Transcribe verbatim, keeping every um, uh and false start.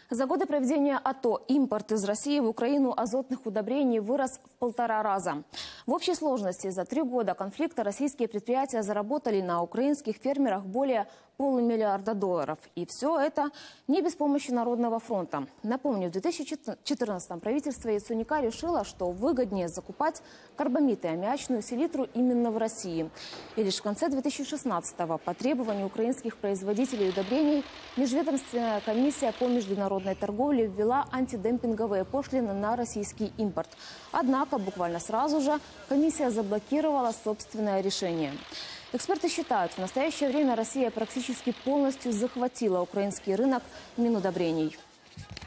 За годы проведения АТО импорт из России в Украину азотных удобрений вырос в полтора раза. В общей сложности за три года конфликта российские предприятия заработали на украинских фермерах более полумиллиарда долларов. И все это не без помощи Народного фронта. Напомню, в две тысячи четырнадцатом правительство Яценюка решило, что выгоднее закупать карбамид и аммиачную селитру именно в России. И лишь в конце две тысячи шестнадцатого по требованию украинских производителей удобрений Межведомственная комиссия по международной торговле ввела антидемпинговые пошлины на российский импорт. Однако буквально сразу же комиссия заблокировала собственное решение. Эксперты считают, в настоящее время Россия практически полностью захватила украинский рынок минудобрений.